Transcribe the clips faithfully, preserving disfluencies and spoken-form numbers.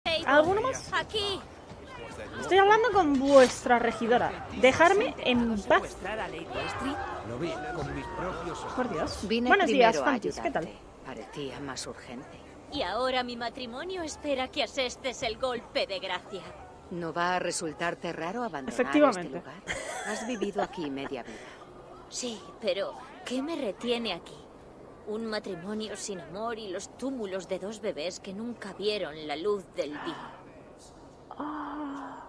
¿Alguno más? Aquí. Estoy hablando con vuestra regidora. Dejarme en paz. Lo vi con mis propios ojos. Por Dios. Vine Buenos días, primero a Fantis. ¿Qué tal? ayudarte. Parecía más urgente. Y ahora mi matrimonio espera que asestes el golpe de gracia. ¿No va a resultarte raro abandonar Efectivamente. este lugar? Has vivido aquí media vida. Sí, pero ¿qué me retiene aquí? Un matrimonio sin amor y los túmulos de dos bebés que nunca vieron la luz del día. Oh.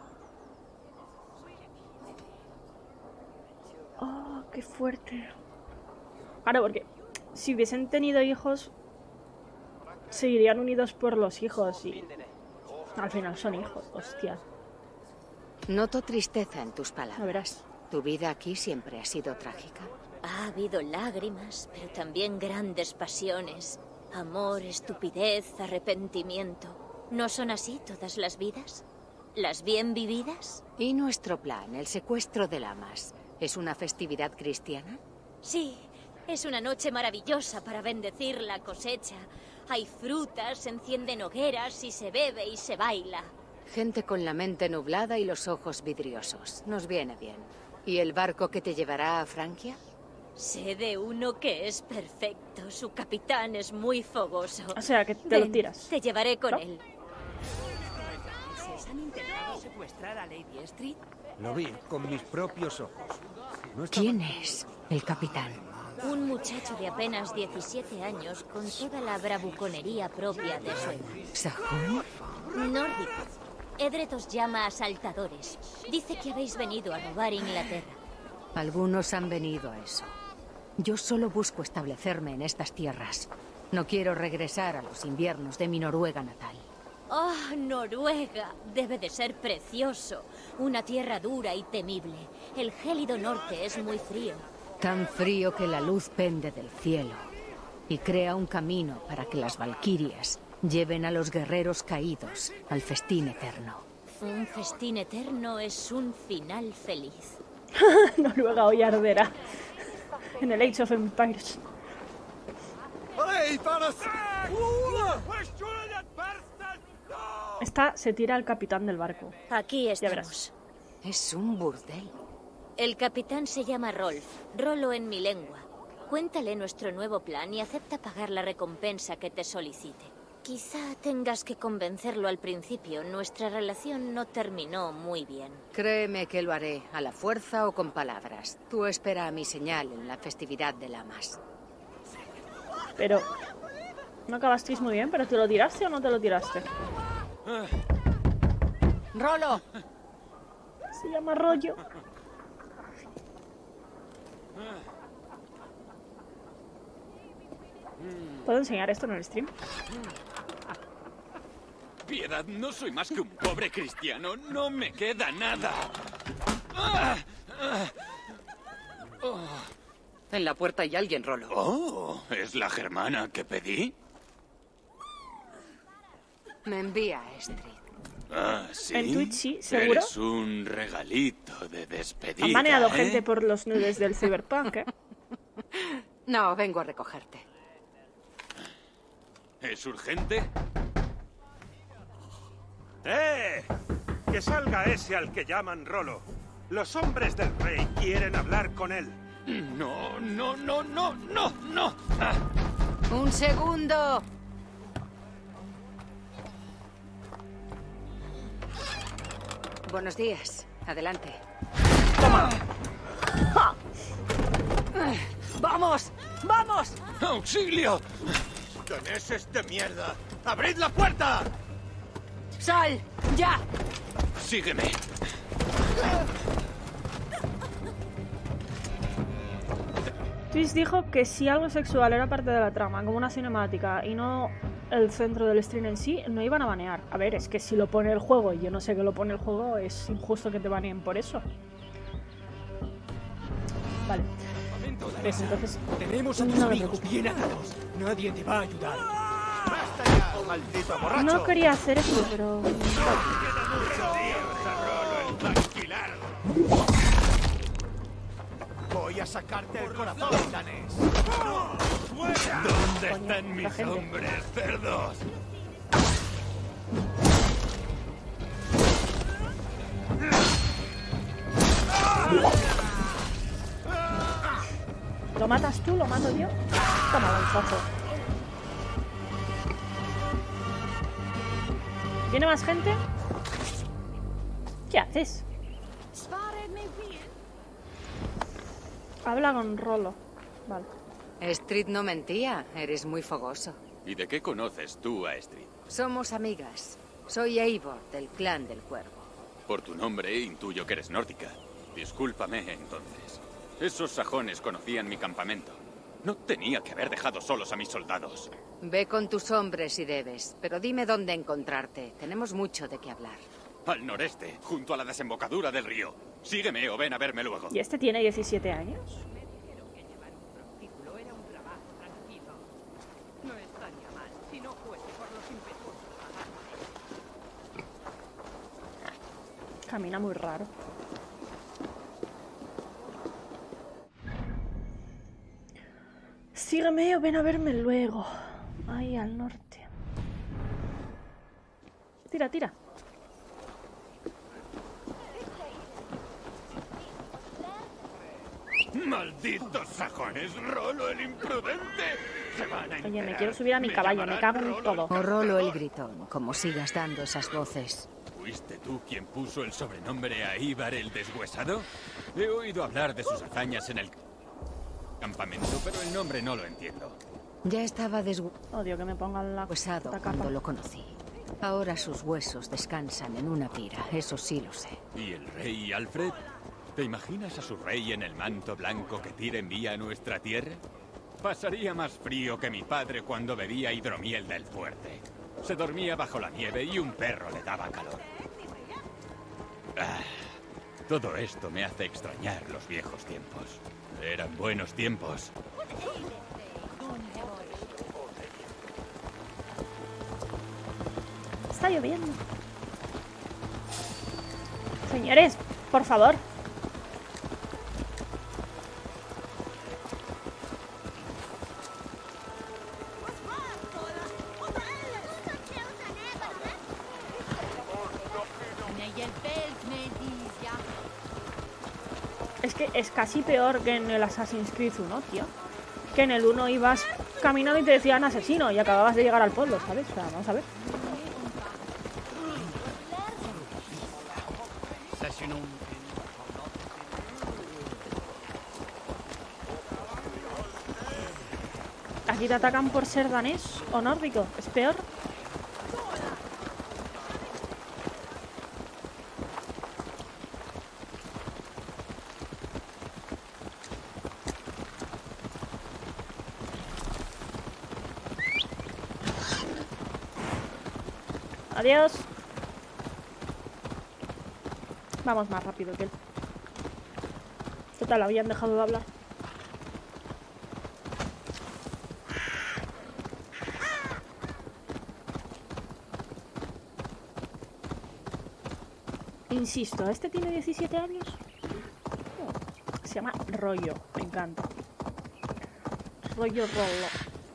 Oh, qué fuerte. Claro, porque si hubiesen tenido hijos, seguirían unidos por los hijos y al final son hijos, hostia. Noto tristeza en tus A palabras. verás. ¿Tu vida aquí siempre ha sido trágica? Ha habido lágrimas, pero también grandes pasiones. Amor, estupidez, arrepentimiento. ¿No son así todas las vidas? ¿Las bien vividas? ¿Y nuestro plan, el secuestro de lamas, es una festividad cristiana? Sí, es una noche maravillosa para bendecir la cosecha. Hay frutas, se encienden hogueras y se bebe y se baila. Gente con la mente nublada y los ojos vidriosos. Nos viene bien. ¿Y el barco que te llevará a Francia? Sé de uno que es perfecto. Su capitán es muy fogoso. O sea, que te Ven, lo tiras. Te llevaré con ¿No? él. ¿Han intentado secuestrar a Lady Street? Lo vi con mis propios ojos. No estaba- ¿Quién es el capitán? Un muchacho de apenas diecisiete años con toda la bravuconería propia de su edad. ¿Sahún? Nórdico. Edred os llama asaltadores. Dice que habéis venido a robar Inglaterra. Algunos han venido a eso. Yo solo busco establecerme en estas tierras. No quiero regresar a los inviernos de mi Noruega natal. ¡Oh, Noruega! Debe de ser precioso. Una tierra dura y temible. El gélido norte es muy frío. Tan frío que la luz pende del cielo y crea un camino para que las valquirias lleven a los guerreros caídos al festín eterno. Un festín eterno es un final feliz. Noruega hoy arderá. En el Age of Empires. Esta se tira al capitán del barco. Aquí Ya verás. estamos. Es un burdel. El capitán se llama Rolf. Rolo en mi lengua. Cuéntale nuestro nuevo plan y acepta pagar la recompensa que te solicite. Quizá tengas que convencerlo al principio. Nuestra relación no terminó muy bien. Créeme que lo haré, a la fuerza o con palabras. Tú espera a mi señal en la festividad de lamas. Pero... no acabasteis muy bien, pero ¿te lo tiraste o no te lo tiraste? ¡Rolo! Se llama rollo. ¿Puedo enseñar esto en el stream? Piedad, no soy más que un pobre cristiano. No me queda nada. ¡Ah! ¡Ah! Oh. En la puerta hay alguien, Rolo. Oh, ¿es la germana que pedí? Me envía a Street. Ah, ¿sí? En Twitch sí, ¿seguro? Eres un regalito de despedida. Han baneado ¿eh? gente por los nudes del Cyberpunk, ¿eh? No, vengo a recogerte. ¿Es urgente? ¡Eh! Que salga ese al que llaman Rolo. Los hombres del rey quieren hablar con él. No, no, no, no, no, no. Ah. ¡Un segundo! Buenos días. Adelante. ¡Vamos! ¡Vamos! ¡Auxilio! ¡Daneses de mierda! ¡Abrid la puerta! ¡Sal! ¡Ya! Sígueme. Twitch dijo que si algo sexual era parte de la trama, como una cinemática, y no el centro del stream en sí, no iban a banear. A ver, es que si lo pone el juego y yo no sé que lo pone el juego, es injusto que te baneen por eso. Vale. Pues entonces... Tenemos a tus no me amigos preocupo. bien atados. Nadie te va a ayudar. ¡Basta ya, maldito borracho! No quería hacer eso, pero... Voy a sacarte el corazón, danés. ¿Dónde Coño, están la mis gente. hombres, cerdos? ¿Lo matas tú? ¿Lo mato yo? Toma, lanzazo. ¿Viene más gente? ¿Qué haces? Habla con Rolo. Vale. Street no mentía, eres muy fogoso. ¿Y de qué conoces tú a Street? Somos amigas. Soy Eivor, del clan del Cuervo. Por tu nombre intuyo que eres nórdica. Discúlpame, entonces. Esos sajones conocían mi campamento. No tenía que haber dejado solos a mis soldados. Ve con tus hombres si debes, pero dime dónde encontrarte. Tenemos mucho de qué hablar. Al noreste, junto a la desembocadura del río. Sígueme o ven a verme luego. ¿Y este tiene diecisiete años? Camina muy raro. Sígueme o ven a verme luego. Ahí al norte. Tira, tira. ¡Malditos sajones! ¡Rolo el imprudente! Se van a Oye, me quiero subir a mi caballo, me cago en todo. O Rolo el gritón, como sigas dando esas voces. ¿Fuiste tú quien puso el sobrenombre a Ivar el deshuesado? He oído hablar de sus hazañas en el campamento, pero el nombre no lo entiendo. Ya estaba Odio que me pongan la deshuesado puta cuando capa. lo conocí. Ahora sus huesos descansan en una pira, eso sí lo sé. ¿Y el rey Alfred? ¿Te imaginas a su rey en el manto blanco que Tyr envía a nuestra tierra? Pasaría más frío que mi padre cuando bebía hidromiel del fuerte. Se dormía bajo la nieve y un perro le daba calor. Ah, todo esto me hace extrañar los viejos tiempos. Eran buenos tiempos. Está lloviendo. Señores, por favor. Es que es casi peor que en el Assassin's Creed uno, tío. Que en el uno ibas caminando y te decían asesino y acababas de llegar al pueblo, ¿sabes? O sea, vamos a ver. Aquí te atacan por ser danés o nórdico, es peor. Adiós. Vamos más rápido que él. Total, habían dejado de hablar. Insisto, ¿este tiene diecisiete años? Oh, se llama Rollo, me encanta. Rollo Rolo.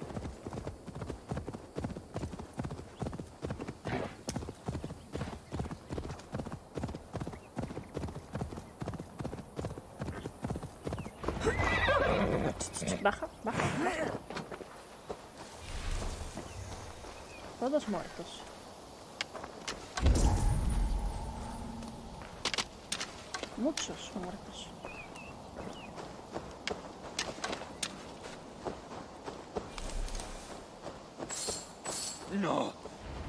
Baja, baja, baja. Todos muertos. Muchos muertos. No.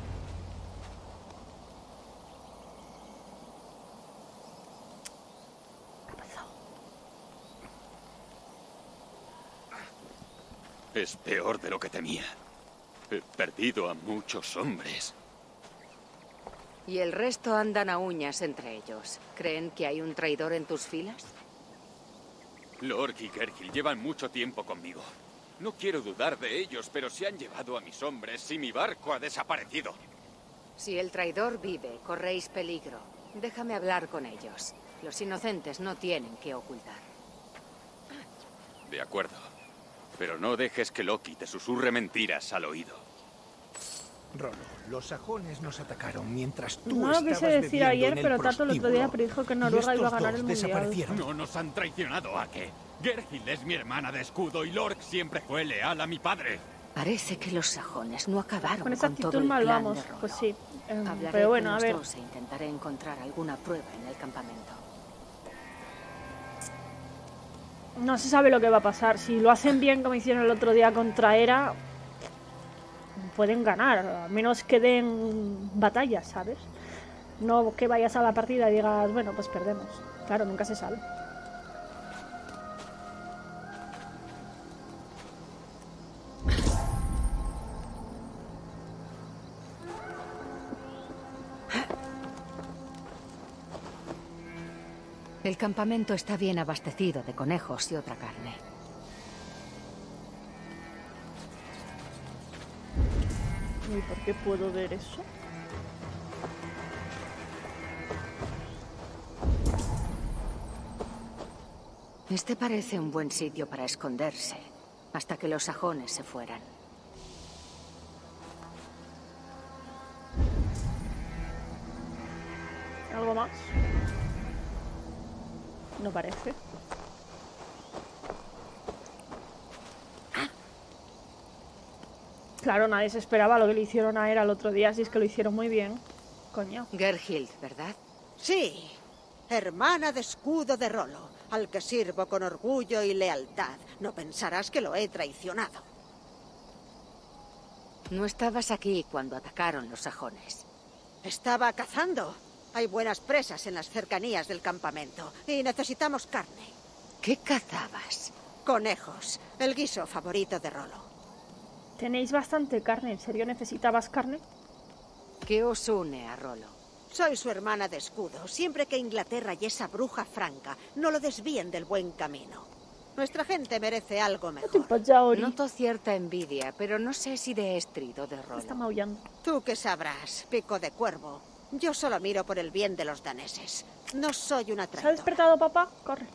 ¿Qué ha pasado? Es peor de lo que temía. He perdido a muchos hombres. Y el resto andan a uñas entre ellos. ¿Creen que hay un traidor en tus filas? Lork y Kergil llevan mucho tiempo conmigo. No quiero dudar de ellos, pero se han llevado a mis hombres y mi barco ha desaparecido. Si el traidor vive, corréis peligro. Déjame hablar con ellos. Los inocentes no tienen que ocultar. De acuerdo. Pero no dejes que Loki te susurre mentiras al oído. Rolo, los sajones nos atacaron mientras tú No lo estabas quise decir bebiendo ayer, en el pero Tato el otro día prostíbulo. predijo que Y Noruega estos iba a ganar dos el mundial. desaparecieron. No nos han traicionado, ¿a qué? Gerhild es mi hermana de escudo y Lork siempre fue leal a mi padre. Parece que los sajones no acabaron Con esa con todo actitud el mal plan vamos. de Rolo. Pues sí. em, Hablaré pero bueno, con a los ver. dos e intentaré encontrar alguna prueba en el campamento. No se sabe lo que va a pasar. Si lo hacen bien como hicieron el otro día contra Hera, pueden ganar. A menos que den batallas, ¿sabes? No que vayas a la partida y digas, bueno, pues perdemos. Claro, nunca se sabe. El campamento está bien abastecido de conejos y otra carne. ¿Y por qué puedo ver eso? Este parece un buen sitio para esconderse, hasta que los sajones se fueran. ¿Algo más? No parece. Claro, nadie se esperaba lo que le hicieron a Hera el otro día, si es que lo hicieron muy bien. Coño. Gerhild, ¿verdad? Sí, hermana de escudo de Rolo, al que sirvo con orgullo y lealtad. No pensarás que lo he traicionado. No estabas aquí cuando atacaron los sajones. Estaba cazando. Hay buenas presas en las cercanías del campamento y necesitamos carne. ¿Qué cazabas? Conejos, el guiso favorito de Rolo. Tenéis bastante carne. ¿En serio necesitabas carne? ¿Qué os une a Rolo? Soy su hermana de escudo. Siempre que Inglaterra y esa bruja franca no lo desvíen del buen camino. Nuestra gente merece algo mejor. Noto cierta envidia, pero no sé si de Estrid o de Rolo. Está maullando. Tú qué sabrás, pico de cuervo. Yo solo miro por el bien de los daneses. No soy una ¿Se ha traidora. despertado papá? Corre.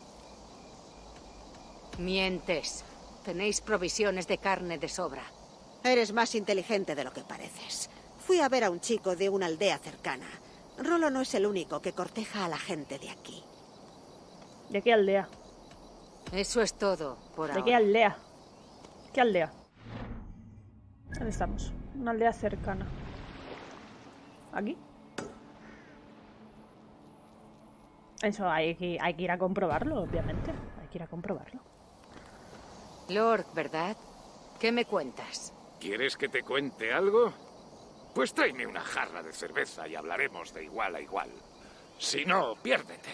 Mientes. Tenéis provisiones de carne de sobra. Eres más inteligente de lo que pareces. Fui a ver a un chico de una aldea cercana. Rolo no es el único que corteja a la gente de aquí. ¿De qué aldea? Eso es todo por ¿De ahora. qué aldea? ¿Qué aldea? ¿Dónde estamos? Una aldea cercana. ¿Aquí? Eso hay que, hay que ir a comprobarlo, obviamente. Hay que ir a comprobarlo. Lork, ¿verdad? ¿Qué me cuentas? ¿Quieres que te cuente algo? Pues tráeme una jarra de cerveza y hablaremos de igual a igual. Si no, piérdete.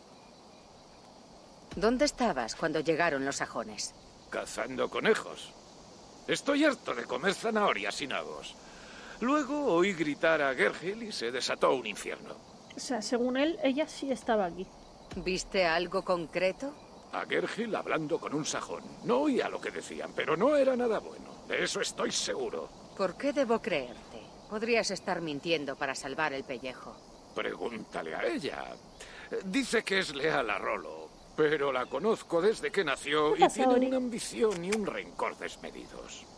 ¿Dónde estabas cuando llegaron los sajones? Cazando conejos. Estoy harto de comer zanahorias y nabos. Luego oí gritar a Gerhild y se desató un infierno. O sea, según él, ella sí estaba aquí. ¿Viste algo concreto? A Gerhild hablando con un sajón. No oía lo que decían, pero no era nada bueno. De eso estoy seguro. ¿Por qué debo creerte? Podrías estar mintiendo para salvar el pellejo. Pregúntale a ella. Dice que es leal a Rolo, pero la conozco desde que nació ¿Qué y pasa, tiene Ori? una ambición y un rencor desmedidos.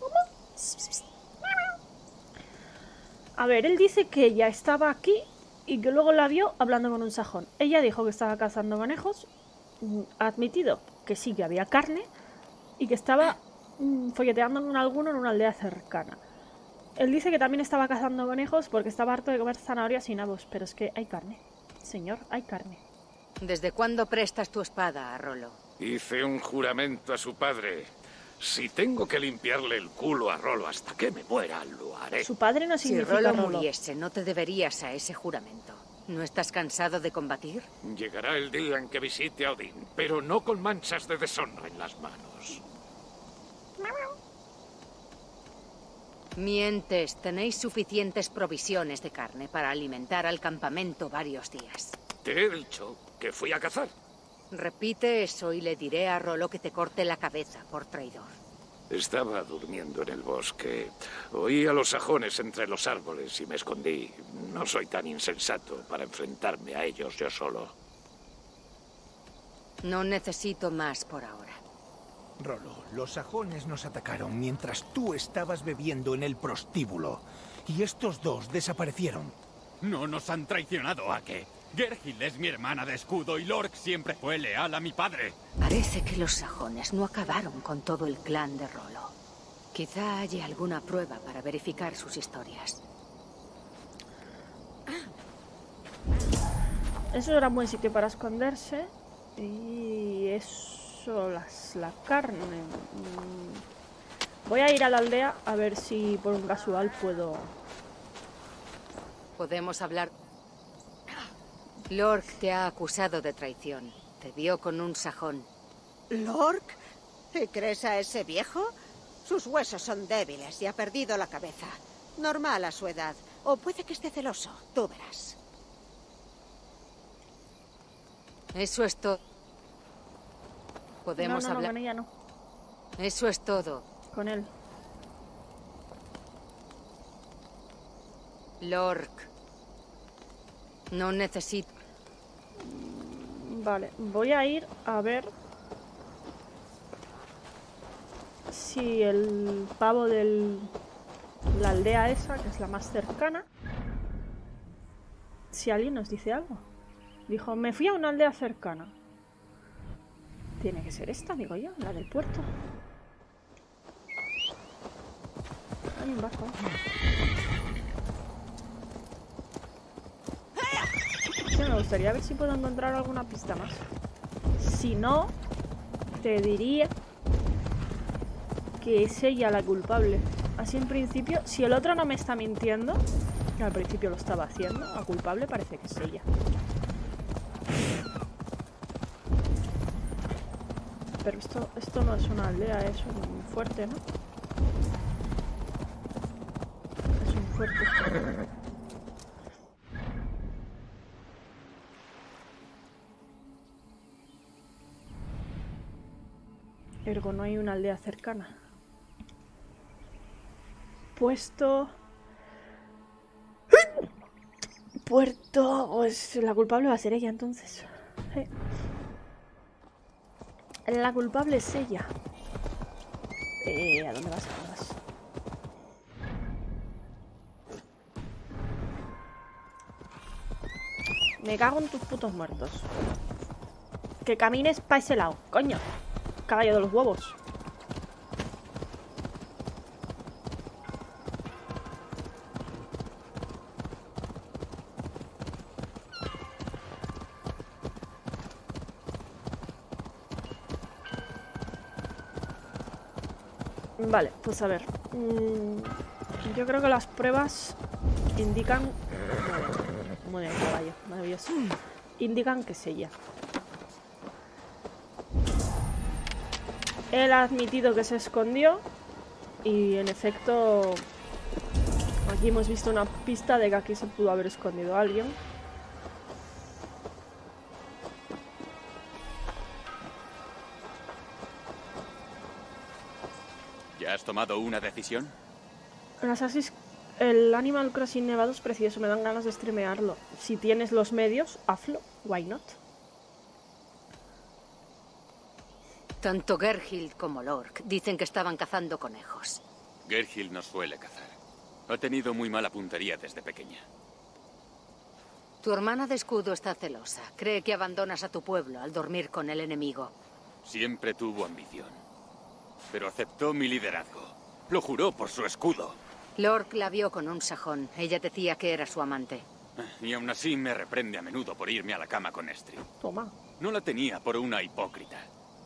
A ver, él dice que ella estaba aquí y que luego la vio hablando con un sajón. Ella dijo que estaba cazando conejos, mm, ha admitido que sí que había carne y que estaba mm, folleteando con alguno en una aldea cercana. Él dice que también estaba cazando conejos porque estaba harto de comer zanahorias y nabos, pero es que hay carne. Señor, hay carne. ¿Desde cuándo prestas tu espada a Rolo? Hice un juramento a su padre. Si tengo que limpiarle el culo a Rolo hasta que me muera, lo haré. Su padre no Si significa Rolo Rolo. muriese, no te deberías a ese juramento. ¿No estás cansado de combatir? Llegará el día en que visite a Odín, pero no con manchas de deshonra en las manos. Mientes. Tenéis suficientes provisiones de carne para alimentar al campamento varios días. Te he dicho que fui a cazar. Repite eso y le diré a Rolo que te corte la cabeza por traidor. Estaba durmiendo en el bosque. Oí a los sajones entre los árboles y me escondí. No soy tan insensato para enfrentarme a ellos yo solo. No necesito más por ahora. Rolo, los sajones nos atacaron mientras tú estabas bebiendo en el prostíbulo. Y estos dos desaparecieron. No nos han traicionado, ¿a qué? Gerhild es mi hermana de escudo y Lork siempre fue leal a mi padre. Parece que los sajones no acabaron con todo el clan de Rollo. Quizá haya alguna prueba para verificar sus historias. Eso era un buen sitio para esconderse. Y eso, las, la carne. Voy a ir a la aldea a ver si por un casual puedo... Podemos hablar... Lork te ha acusado de traición. Te vio con un sajón. ¿Lork? ¿Y crees a ese viejo? Sus huesos son débiles y ha perdido la cabeza. Normal a su edad. O puede que esté celoso. Tú verás. Eso es todo. Podemos no, no, hablar... No, con ella no. Eso es todo. Con él. Lork. No necesito... Vale, voy a ir a ver si el pavo de la aldea esa, que es la más cercana, si alguien nos dice algo. Dijo, me fui a una aldea cercana. Tiene que ser esta, digo yo, la del puerto. Hay un barco. Sí, me gustaría ver si puedo encontrar alguna pista más. Si no, te diría que es ella la culpable. Así en principio, si el otro no me está mintiendo, que al principio lo estaba haciendo, la culpable parece que es ella. Pero esto, esto no es una aldea, es un fuerte, ¿no? Es un fuerte. Ergo, no hay una aldea cercana. Puesto... Puerto... Pues la culpable va a ser ella, entonces. Eh. La culpable es ella. Eh, ¿a dónde vas? ¿A dónde vas? Me cago en tus putos muertos. Que camines para ese lado, coño. Caballo de los huevos. Vale, pues a ver. Mm, yo creo que las pruebas indican... Muy bien, caballo, maravilloso. Indican que es ella. Él ha admitido que se escondió y en efecto aquí hemos visto una pista de que aquí se pudo haber escondido alguien. ¿Ya has tomado una decisión? En Assassin's el Animal Crossing Nevado es precioso, me dan ganas de streamearlo. Si tienes los medios, hazlo, why not? Tanto Gerhild como Lork dicen que estaban cazando conejos. Gerhild no suele cazar. Ha tenido muy mala puntería desde pequeña. Tu hermana de escudo está celosa. Cree que abandonas a tu pueblo al dormir con el enemigo. Siempre tuvo ambición. Pero aceptó mi liderazgo. Lo juró por su escudo. Lork la vio con un sajón. Ella decía que era su amante. Y aún así me reprende a menudo por irme a la cama con Estrid. Toma. No la tenía por una hipócrita.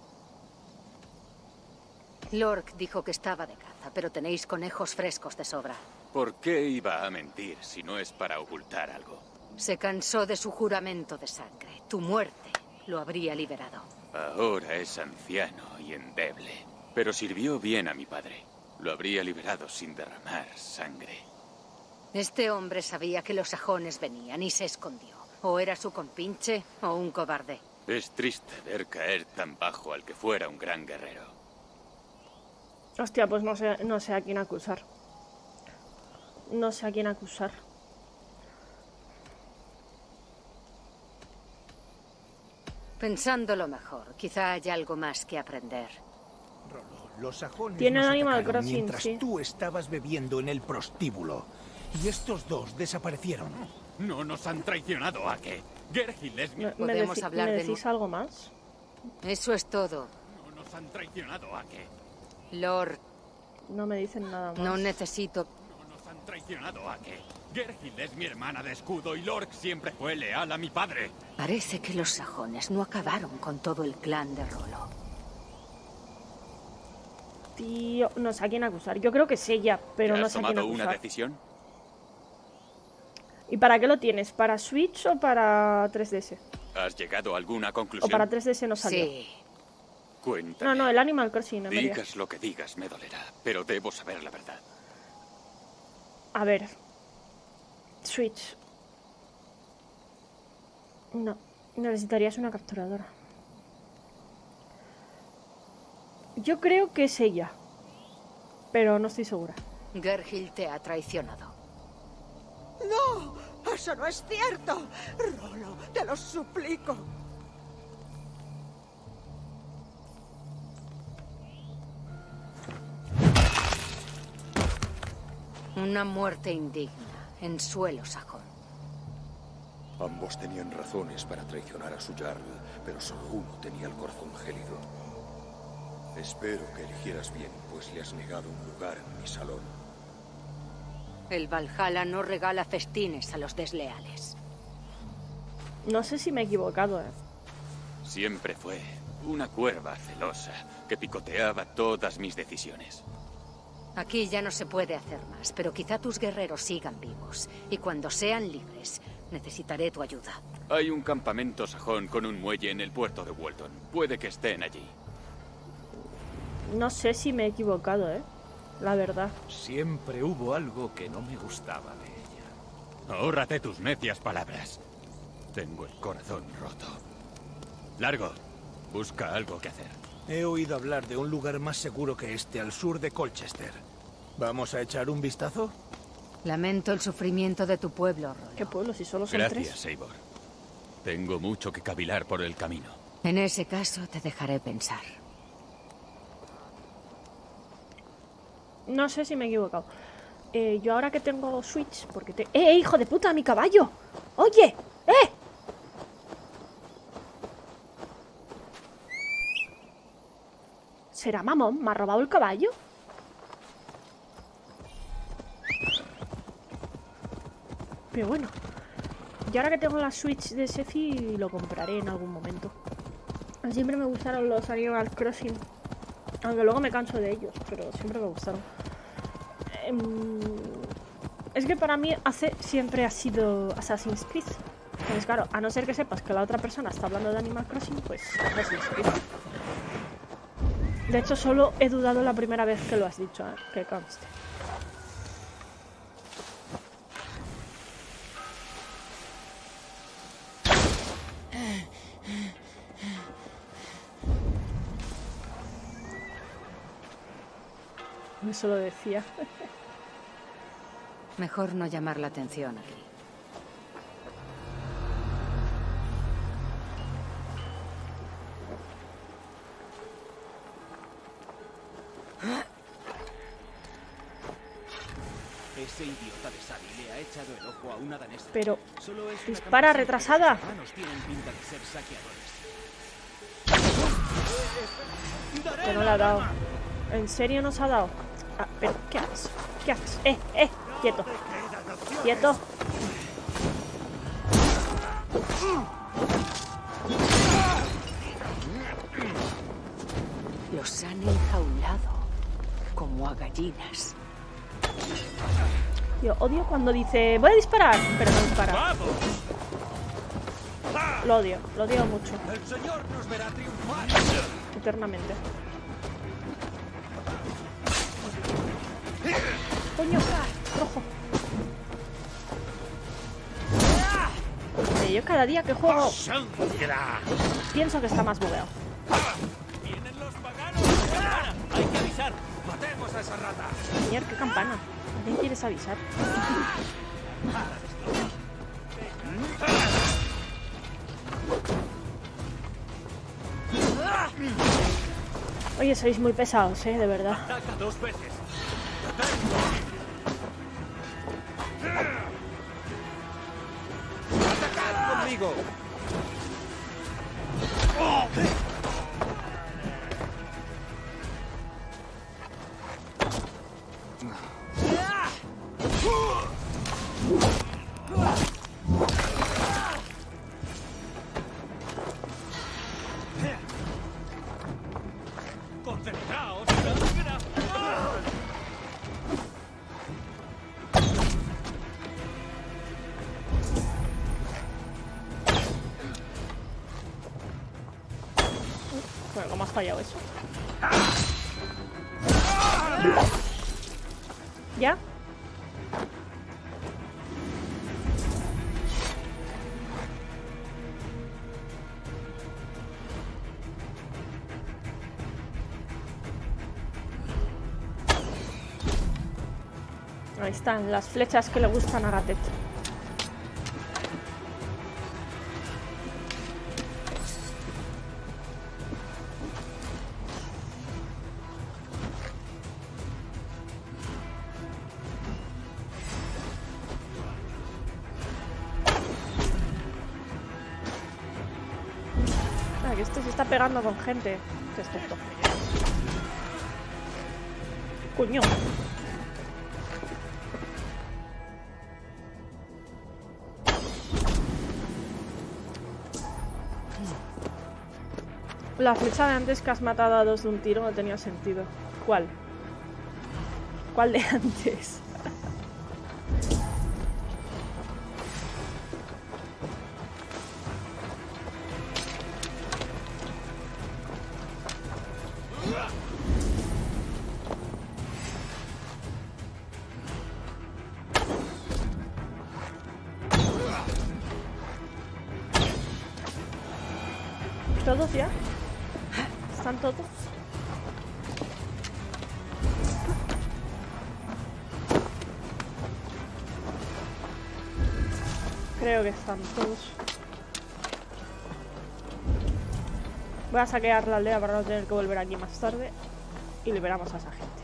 Lork dijo que estaba de caza, pero tenéis conejos frescos de sobra. ¿Por qué iba a mentir si no es para ocultar algo? Se cansó de su juramento de sangre. Tu muerte lo habría liberado. Ahora es anciano y endeble, pero sirvió bien a mi padre. Lo habría liberado sin derramar sangre. Este hombre sabía que los sajones venían y se escondió. O era su compinche o un cobarde. Es triste ver caer tan bajo al que fuera un gran guerrero. Hostia, pues no sé, no sé a quién acusar. No sé a quién acusar. Pensándolo mejor, quizá haya algo más que aprender. Rollo, los sajones Tiene nos Animal atacaron Crossing, mientras sí. tú estabas bebiendo en el prostíbulo. Y estos dos desaparecieron. No nos han traicionado, ¿a qué? Gergil es mi... ¿Me, me, ¿Podemos deci hablar ¿me de decís nu- algo más? Eso es todo. No nos han traicionado, ¿a qué? Lord, No me dicen nada más. no necesito... No nos han traicionado, ¿a qué? Gergil es mi hermana de escudo y Lork siempre fue leal a mi padre. Parece que los sajones no acabaron con todo el clan de Rolo. Tío, no sé a quién acusar. Yo creo que es ella, pero ¿Ya no has sé a quién tomado una acusar. decisión? ¿Y para qué lo tienes? ¿Para Switch o para tres D S? ¿Has llegado a alguna O conclusión? para tres D S no salió. Sí. Cuéntame. No, no, el Animal Crossing, en realidad. Digas lo que digas, me dolerá, pero debo saber la verdad. A ver. Switch. No, necesitarías una capturadora. Yo creo que es ella, pero no estoy segura. Gergil te ha traicionado. ¡No! ¡Eso no es cierto! Rolo, te lo suplico. Una muerte indigna, en suelo sajón. Ambos tenían razones para traicionar a su Jarl, pero solo uno tenía el corazón gélido. Espero que eligieras bien, pues le has negado un lugar en mi salón. El Valhalla no regala festines a los desleales. No sé si me he equivocado, ¿eh? Siempre fue una cuerva celosa que picoteaba todas mis decisiones. Aquí ya no se puede hacer más, pero quizá tus guerreros sigan vivos. Y cuando sean libres, necesitaré tu ayuda. Hay un campamento sajón con un muelle en el puerto de Walton. Puede que estén allí. No sé si me he equivocado, ¿eh? La verdad. Siempre hubo algo que no me gustaba de ella. Ahórrate tus necias palabras. Tengo el corazón roto. Largo. Busca algo que hacer. He oído hablar de un lugar más seguro que este, al sur de Colchester. ¿Vamos a echar un vistazo? Lamento el sufrimiento de tu pueblo, Rolo. ¿Qué pueblo? Si solo son Gracias, tres. Eivor. Tengo mucho que cavilar por el camino. En ese caso, te dejaré pensar. No sé si me he equivocado. Eh, yo ahora que tengo Switch, porque te... ¡Eh, hijo de puta, mi caballo! ¡Oye! ¡Eh! ¿Será mamón? ¿Me ha robado el caballo? Pero bueno. Y ahora que tengo la Switch de Sefi, lo compraré en algún momento. Siempre me gustaron los Animal Crossing. Aunque luego me canso de ellos, pero siempre me gustaron. Eh, es que para mí hace siempre ha sido Assassin's Creed. Entonces claro, a no ser que sepas que la otra persona está hablando de Animal Crossing, pues Assassin's Creed. De hecho, solo he dudado la primera vez que lo has dicho, ¿eh? Que conste. Eso lo decía. Mejor no llamar la atención aquí. Ese idiota de Sari le ha echado el ojo a una danesa. Pero Solo es una dispara, campesina, retrasada. pero sus hermanos tienen pinta de ser saqueadores. Que no le ha dado. ¿En serio nos ha dado? Ah, pero ¿qué haces? ¿Qué haces? Eh, eh, quieto. Quieto. Los han enjaulado como a gallinas. Yo odio cuando dice voy a disparar, pero no dispara. Lo odio, lo odio mucho. El señor nos verá triunfar. Eternamente. Coño, rojo. Oye, yo cada día que juego pienso que está más bugueado. Vienen los paganos. Hay que avisar. Matemos a esa rata. Señor, qué campana. ¿A quién quieres avisar? Oye, sois muy pesados, eh, de verdad. Ataca dos veces. ¡Atacad conmigo! enemigo. Concentraos. Bueno, ¿cómo has fallado eso? ¿Ya? Ahí están las flechas que le gustan a Gatet. Ah, que este se está pegando con gente. Qué es esto. Coño. La flecha de antes que has matado a dos de un tiro no tenía sentido. ¿Cuál? ¿Cuál de antes? ¿Todos ya? ¿Están todos? Creo que están todos. Voy a saquear la aldea para no tener que volver aquí más tarde y liberamos a esa gente.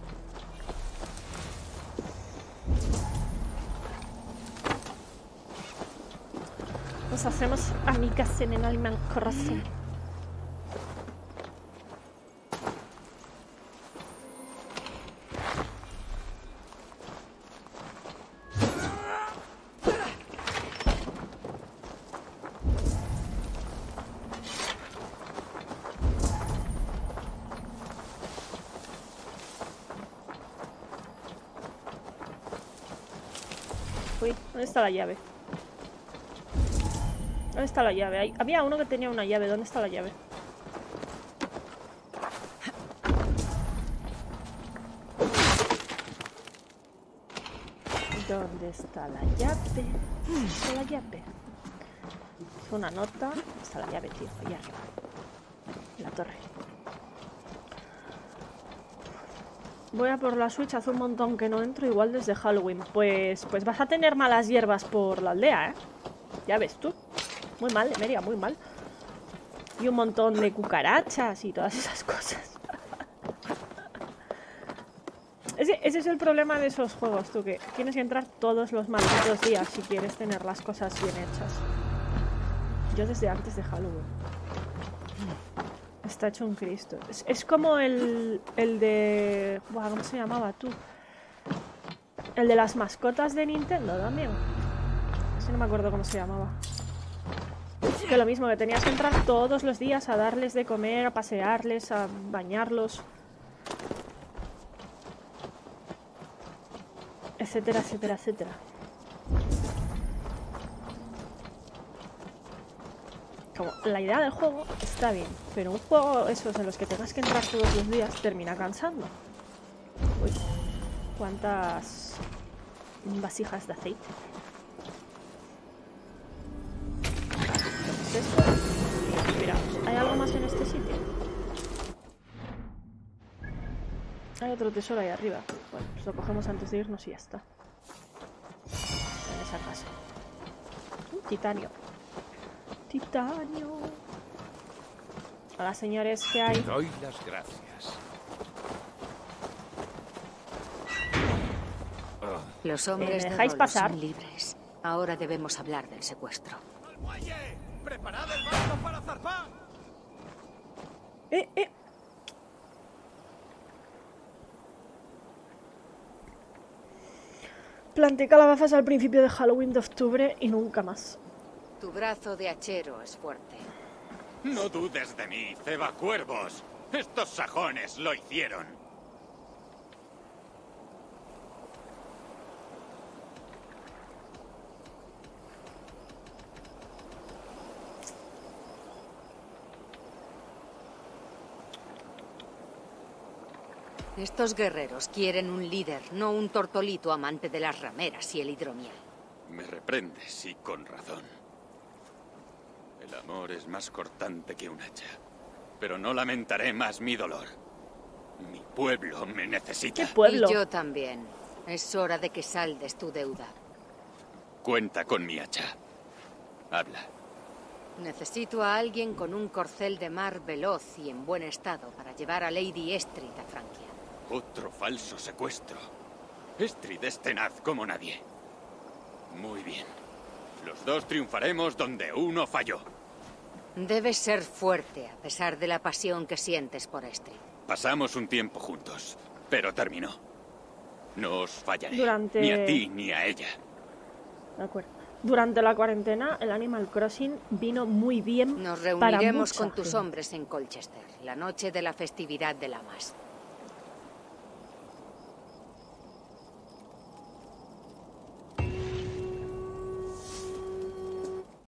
Nos hacemos amigas en el Animal Crossing. Uy, ¿dónde está la llave? ¿Dónde está la llave? Hay... Había uno que tenía una llave. ¿Dónde está la llave? ¿Dónde está la llave? ¿Dónde está la llave? Es una nota. ¿Dónde está la llave, tío? Allá arriba. En la torre. Voy a por la Switch. Hace un montón que no entro. Igual desde Halloween. Pues, pues vas a tener malas hierbas por la aldea, ¿eh? Ya ves tú. Muy mal, Emeria, muy mal. Y un montón de cucarachas y todas esas cosas. ese, ese es el problema de esos juegos, tú, que tienes que entrar todos los malditos días si quieres tener las cosas bien hechas. Yo desde antes de Halloween. Está hecho un Cristo. Es, es como el, el de... Buah, ¿cómo se llamaba, tú? El de las mascotas de Nintendo también. Ese no me acuerdo cómo se llamaba. Que lo mismo, que tenías que entrar todos los días a darles de comer, a pasearles, a bañarlos, etcétera, etcétera, etcétera. Como la idea del juego está bien, pero un juego esos en los que tengas que entrar todos los días termina cansando. Uy, cuántas vasijas de aceite. Esto. Mira, ¿hay algo más en este sitio? Hay otro tesoro ahí arriba. Bueno, pues lo cogemos antes de irnos y ya está. En esa casa. Uh, titanio. Titanio. Hola, señores, ¿qué hay? Te doy las gracias. Los hombres ¿Me de dejáis Rolo pasar? son libres. Ahora debemos hablar del secuestro. ¡Muelle! ¡Preparad el barco para zarpar! Eh, eh. Planté calabazas al principio de Halloween de octubre y nunca más. Tu brazo de hachero es fuerte. No dudes de mí, cebacuervos. Estos sajones lo hicieron. Estos guerreros quieren un líder, no un tortolito amante de las rameras y el hidromiel. Me reprendes y con razón. El amor es más cortante que un hacha. Pero no lamentaré más mi dolor. Mi pueblo me necesita. ¿Qué pueblo? Y yo también. Es hora de que saldes tu deuda. Cuenta con mi hacha. Habla. Necesito a alguien con un corcel de mar veloz y en buen estado para llevar a Lady Estrid a Francia. Otro falso secuestro. Estrid es tenaz como nadie. Muy bien. Los dos triunfaremos donde uno falló. Debes ser fuerte a pesar de la pasión que sientes por Estrid. Pasamos un tiempo juntos, pero terminó. No os fallaré. Durante... Ni a ti ni a ella. De acuerdo. Durante la cuarentena, el Animal Crossing vino muy bien. Nos para reuniremos mucha con tus gente. hombres en Colchester, la noche de la festividad de Lamas.